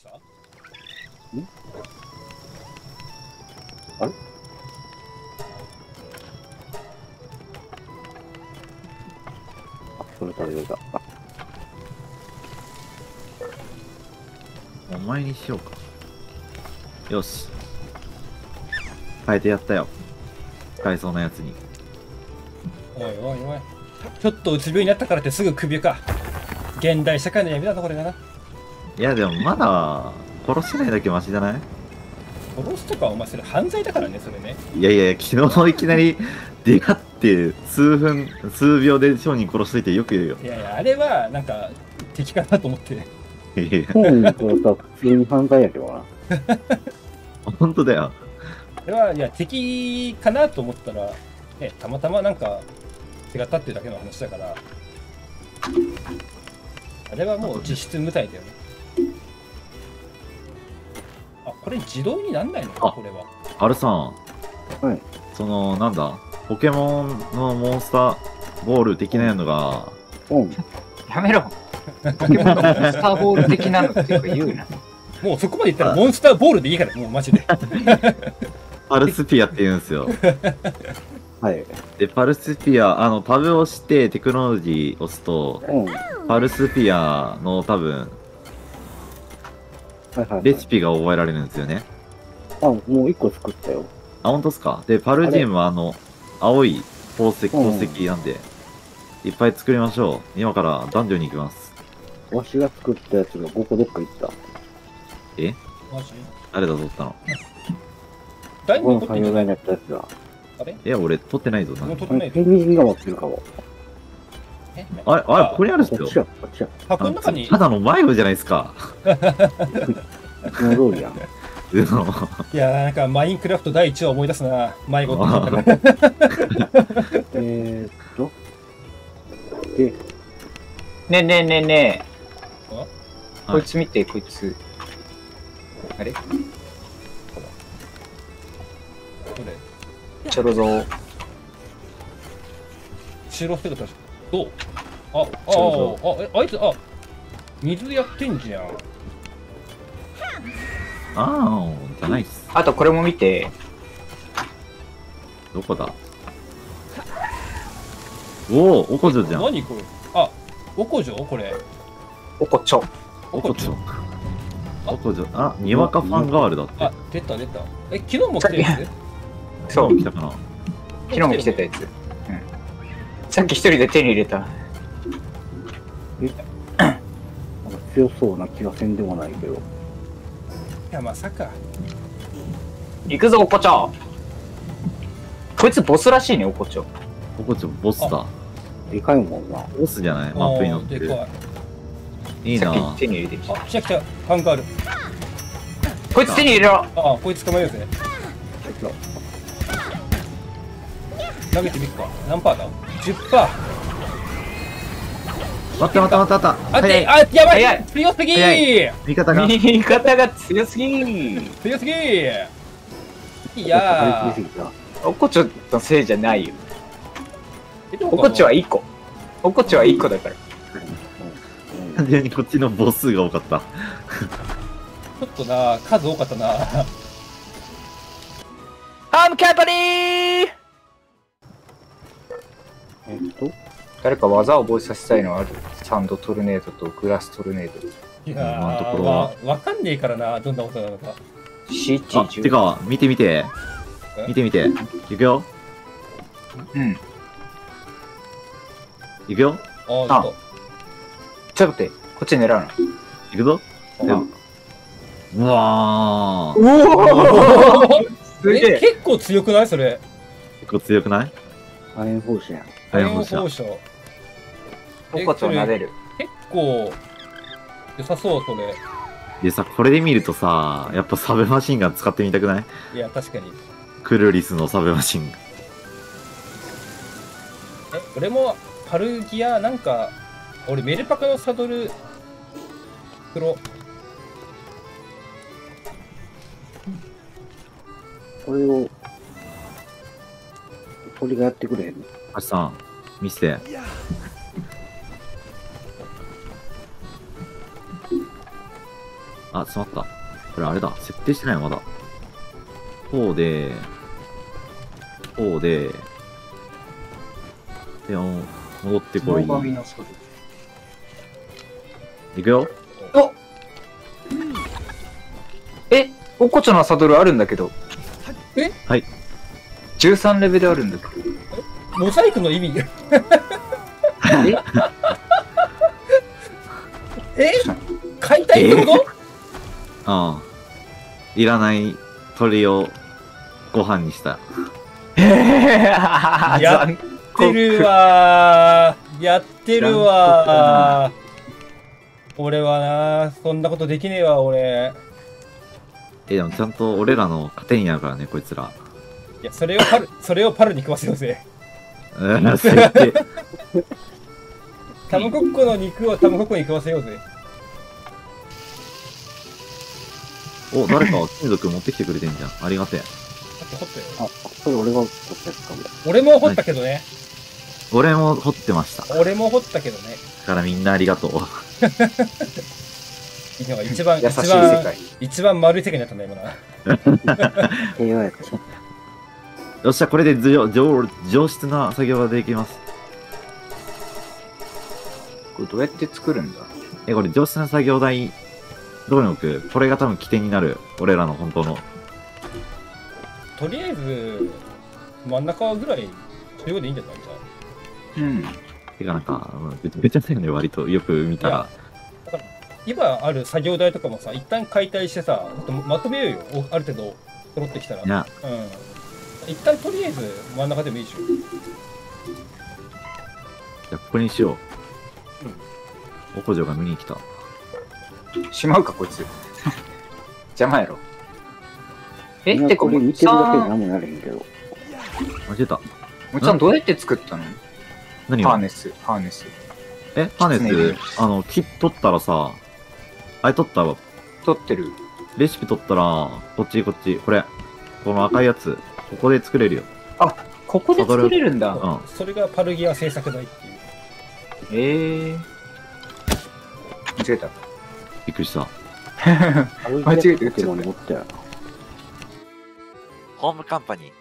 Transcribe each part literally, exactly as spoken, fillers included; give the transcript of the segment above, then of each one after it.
した？んあれあ、それ食べれた。 お前にしようか。よし。変えてやったよ。使えそうなやつに。 おいおいおい。ちょっとうつ病になったからってすぐ首か。現代社会の闇だぞこれがな。 いやでもまだ殺してないだけマシじゃない？ 殺すとかお前それ犯罪だからねそれね。 いやいや、昨日いきなり出会って数分、数秒で商人殺しといてよく言うよ。 いやいや、あれはなんか敵かなと思って。 いやいや、 本にこれさ、普通に犯罪やけどな。 本当だよ。 あれはいや敵かなと思ったら、ね、たまたまなんか違ったっていうだけの話だから、あれはもう実質無体だよね。あ、これ自動になんないのかあこれは。 あれさん、 はい。 その、なんだ、ポケモンのモンスターボール的なのが、 本。 やめろ。ポケモンのモンスターボール的なのっていうか言うな。 もうそこまで言ったらモンスターボールでいいから、もうマジで。 パルスピアって言うんですよ。 はい。 で、パルスピア、あの、タブを押してテクノロジー押すと、 うん。 パルスピアの多分、 はいはい、はい。 レシピが覚えられるんですよね。 あ、もう一個作ったよ。 あ、本当っすか？で、パルジウムはあの、青い宝石、宝石なんで、いっぱい作りましょう。今からダンジョンに行きます。 わしが作ったやつがごこどっか行った。 え？ マジ誰だ取ったの？ 第二この個ってんじゃない作業台のやったやつが。 あれいや、俺取ってないぞ。なんかもう取ってないペンギンが持ってるかも。 えあれ、あれ、ここにあるっすよこっ。ちや、こっちや。 箱の中にただの迷子じゃないですか。 その通りやん。 うのいやーなんかマインクラフトだいいち話思い出すな迷子って言ったからえーっと。で、 ねえねえねえねえ。 あこいつ見て、こいつ。あれこれちょろぞ。 白してる確かどうあ、あちょあ、あ、え、あいつ、あ水やってんじゃん。 ああ、じゃないっす。 あとこれも見て。 どこだ？おお、おこじょじゃん。 何これあ、おこじょこれ。 おこちょ。 おこじょ。おこじょ。あ、にわかファンガールだってあ。、出た出た。え、昨日も来てるやつそう。 来たかな。 昨日も来てたやつ。うん。さっき一人で手に入れた。 なんか強そうな気がせんでもないけど。 いや、まさか。 行くぞ、おこちょ。こいつボスらしいね、おこちょ。 おこじょ、ボスだ。 でかいもんな。 ボスじゃない？マップに載ってる。 でかい。 いいなさっき手に入れてきた。 あ、来た来た。ファンガール。 こいつ手に入れろ。 あ、こいつ捕まえようぜ。 ちょっ投げてみっか。何パーだ ?じゅっパー。 待って待って待って待って。 あ、 早い。 であ、やば早いい強すぎ早ー味方が。 味方が強すぎー。 強すぎーいと。 やー。 張り切りすぎた。 おこちょのせいじゃないよ。 えどうおこちょはいい子。おこちょはいい子だから。 単純にこっちの母数が多かった。 ちょっとな、数多かったな。 ハムキャンパニー。 えっと、 誰か技を覚えさせたいのある？サンドトルネードとグラストルネード。 いや今のとこー、 ろはまあ、わかんねえからな、どんなことなのか。 シーチあ、てか、見て見て。見て見て。いくよ。 うん。 いくよ。 ああー、ちょっちょっと待って、こっち狙うな。 いくぞ。 と。 でもうわー。 おおすげえ、 え。 結構強くないそれ。 結構強くない？ 火炎放射やん。 火炎放射放射。 おこちょ撫でる。 結構、良さそう、それ。 でさ、これで見るとさ、やっぱサブマシンガン使ってみたくない？ いや、確かに。 クルリスのサブマシンガン。 え、俺も、パルギア、なんか、俺、メルパクのサドル、黒。 これを、鳥がやってくれへんの。 あしさん、見せて。 あ、詰まった。これあれだ。設定してないのまだ。こうで、こうで、で、戻ってこい。 野上の外いくよ。 おえ、おっこちゃんのサドルあるんだけど。 えはい。 じゅうさんレベルあるんだけど。 モザイクの意味ええ解体ってこと、 ああ。いらない鳥をご飯にした。 やってるわーやってるわー俺はなそんなことできねえわ俺。 え、でもちゃんと俺らの糧になるからね、こいつら。 いやそれをパルそれをパルに食わせようぜ。 うん、設定。 タムコッコの肉をタムコッコに食わせようぜ。 お、誰か金属持ってきてくれてんじゃん。ありがてえ。 だって掘ったよ。 あ、それ俺が撮ったやつかも。 俺も掘ったけどね。 俺も掘ってました。だ俺も掘ったけどね。 からみんなありがとう。 いいのが一番優しい一番世界。 一番丸い世界になったんだ今な。 平和やった。 よっしゃ、これで上上上質な作業ができます。 これどうやって作るんだ？ え、これ上質な作業台、どこに置く？これが多分起点になる。俺らの本当の。 とりあえず真ん中ぐらい中央でいいんじゃないじゃうん。 てかなんか、うんめめちゃくちゃね、割とよく見たら。 あ。今ある作業台とかもさ一旦解体してさあとまとめようよ。おある程度揃ってきたら。 いや、 うん。一旦とりあえず真ん中でもいいでしょ。 じゃあここにしよう。おこじょが見に来た。 しまうか、こいつ。邪魔やろ。え、 今てか、もこれ見てるっちゃん、 だけで何もなれへんけど。 間違えた。 もっちゃんどうやって作ったの？ 何をハーネス、ハーネス。 え、ハネ狐ス、あの、木取ったらさ、あれ取ったら、 取ってる。 レシピ取ったら、こっちこっち、これ、この赤いやつ、ここで作れるよ。 ここで作れるんだ。 うん。 それがパルギア製作台っていう。 ええー。間違えた。 びっくりした。 間違えて打っちゃったポケモンに持ったよな。 ホームカンパニー。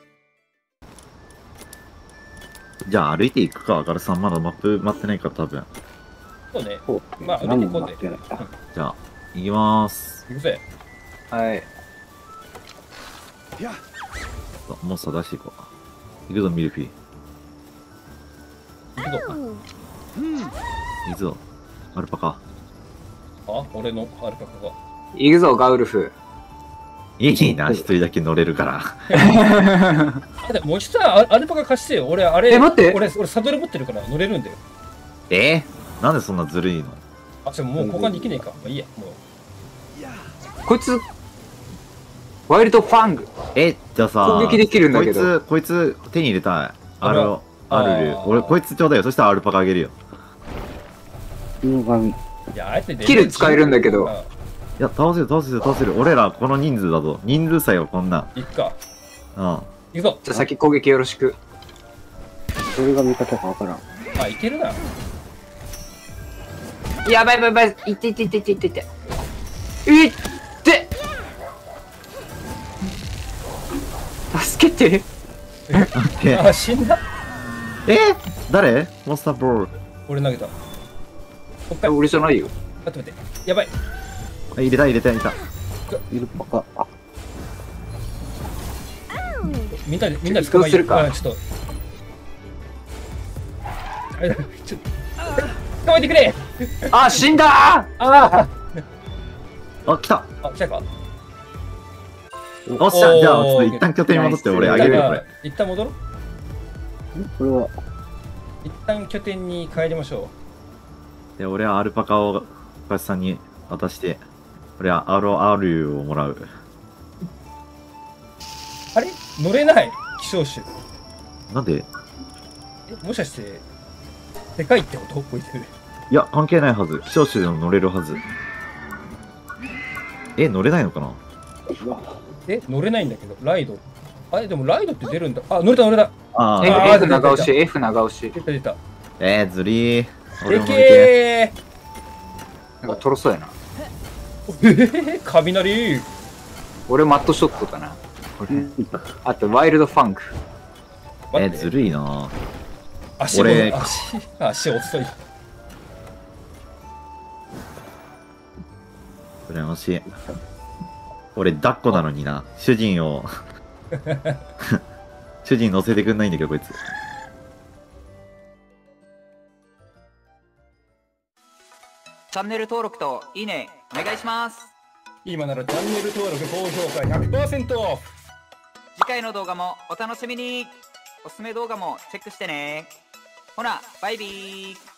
じゃあ歩いていくか、ガラさんまだマップ待ってないから多分。 そうね。 そう。 まあ何歩いてこんでもなってない。 じゃあ、行きまーす。 行くぜ。 はい。 モンスター出していこう。行くぞ、ミルフィー。 行くぞ。 行くぞ。アルパカ。 あ俺のアルパカが。 行くぞ、ガウルフ。 いいな、一人だけ乗れるから。 あでももう一つアアルパカ貸してよ。俺あれ。 え待って俺俺サドル持ってるから乗れるんだよ。 えー、なんでそんなずるいの？ あじゃあもう交換できねえか。まあいいやもう。 こいつ、ワイルドファング。 え、じゃあさ、 攻撃できるんだけどこいつ、こいつ手に入れたい。ある、 あらあるるあ。ー俺、こいつちょうだいよ。そしたらアルパカあげるよ。 犬神。 いやあえてレベルキル使えるんだけどあいや、倒せる、倒せる、倒せる。俺らこの人数だぞ。人数差よ、こんなん。 行くか。 うん。 行くぞ。 じゃあ先攻撃よろしく。 それが味方かわからん。 あいけるな。 やばいやばいやばい。いっていっていっていっていっていって。いって助けて。 え、 あ死んだ。 え誰モンスターボール。 俺投げた。こっから。 俺じゃないよ。 待って待って。やばい。 あ入れた、入れた、入れた。 イルパカ。あ、 みんなでみんなで捕まえどうするかうんちょっと。あれだちょっと。捕まえてくれ。 あ、死んだー。 ああ。 あ、来た。 あ来たか。 おっしゃ、じゃあ、ちょっと一旦拠点に戻って、俺あげるよ、これ。 一旦戻ろう。 これは、 一旦拠点に帰りましょで、俺はアルパカを、カシさんに渡して、俺はアロアルユーをもらう。 う。あれ乗れない希少種。 なんでえもしかしてでかいってことこいつ。 いや、関係ないはず。少種でも乗れるはず。え、乗れないのかな？ うわ、 え乗れないんだけどライド。あれでもライドって出るんだ。あ乗れた乗れた。 あえあ、 F 長押し、F 長押し。 出た出た。 えー、ずりー。俺でも乗りてけなんかとろそうやな。 えー、雷。 俺マットショットかな。 うんあとワイルドファンク。 え、 待ってずるいな。 足俺も足、足遅い。 羨ましい。俺、抱っこなのにな。主人を。主人乗せてくんないんだけど、こいつ。 チャンネル登録といいねお願いします。 今ならチャンネル登録、高評価ひゃくパーセントオフ。 次回の動画もお楽しみに。おすすめ動画もチェックしてね。ほな、バイビー。